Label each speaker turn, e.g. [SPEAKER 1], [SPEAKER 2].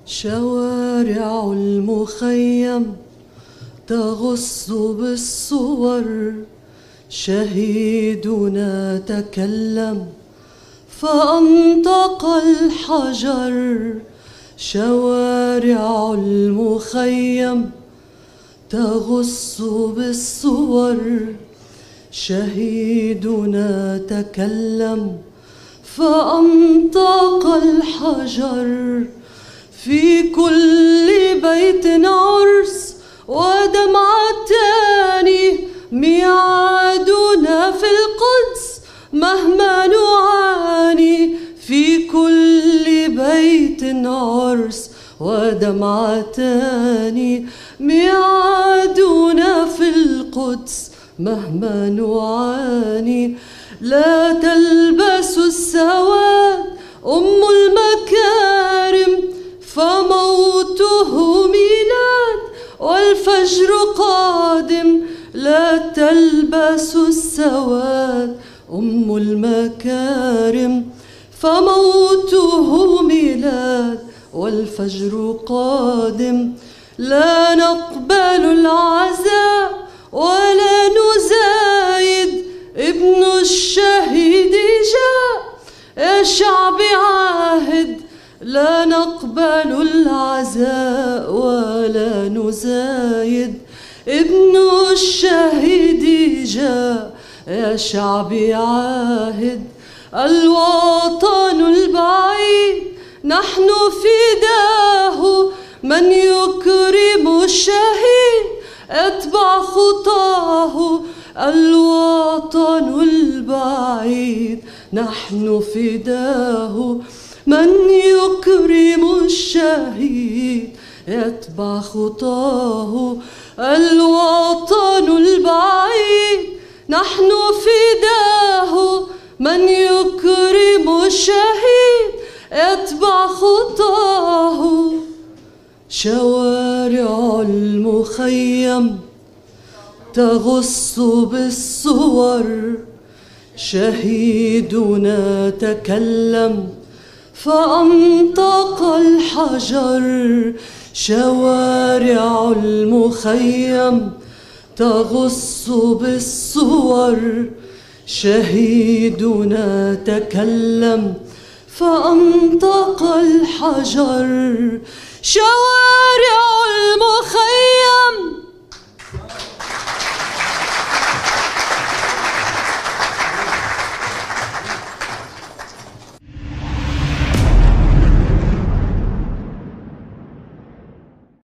[SPEAKER 1] شوارع المخيم تغص بالصور، شهيدنا تكلم فأنطق الحجر. شوارع المخيم تغص بالصور، شهيدنا تكلم فأنطق الحجر. في كل بيت عرس ودمعتان، ميعادنا في القدس مهما نعاني. في كل بيت عرس ودمعتان، ميعادنا في القدس مهما نعاني. لا تلبس السواد أم المكارم، فموته ميلاد والفجر قادم. لا تلبس السواد أم المكارم، فموته ميلاد والفجر قادم. لا نقبل العزاء ولا نزايد، ابن الشهيد جاء يا شعب عاهد. لا نقبل العزاء ولا نزايد، ابن الشهيد جاء يا شعب عاهد. الوطن البعيد نحن فداه، من يكرم الشهيد اتبع خطاه. الوطن البعيد نحن فداه، من يكرم الشهيد يتبع خطاه. الوطن البعيد نحن فداه، من يكرم الشهيد يتبع خطاه. شوارع المخيم تغص بالصور، شهيدنا تكلم فأنطق الحجر. شوارع المخيم تغص بالصور، شهيدنا تكلم فأنطق الحجر. شوارع المخيم